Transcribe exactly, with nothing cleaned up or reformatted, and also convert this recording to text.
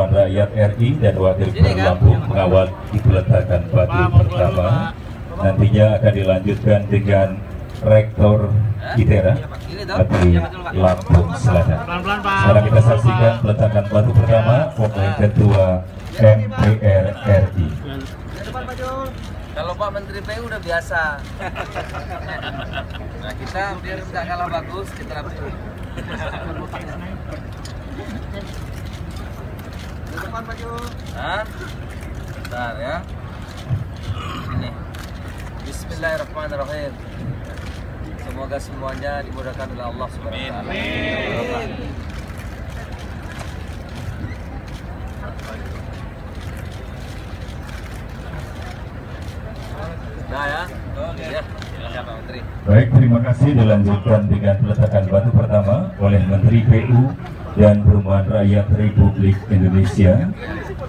Perumahan Rakyat R I dan Wakil Gubernur Lampung mengawal peletakan batu pertama. Nantinya akan dilanjutkan dengan Rektor ITERA Menteri Lampung Selatan. Sekarang kita saksikan peletakan batu pertama oleh Ketua M P R R I. Kalau Pak Menteri P U udah biasa. Nah kita biar tidak kalah bagus, kita rapiin. Depan maju. Hah? Bentar ya. Ini. Bismillahirrahmanirrahim. Semoga semuanya dimudahkan oleh Allah Subhanahu wa taala. Amin. Nah ya. Oke ya. Silakan Pak Menteri. Baik, terima kasih. Dilanjutkan dengan peletakan batu pertama oleh Menteri P U dan Perumahan Rakyat Republik Indonesia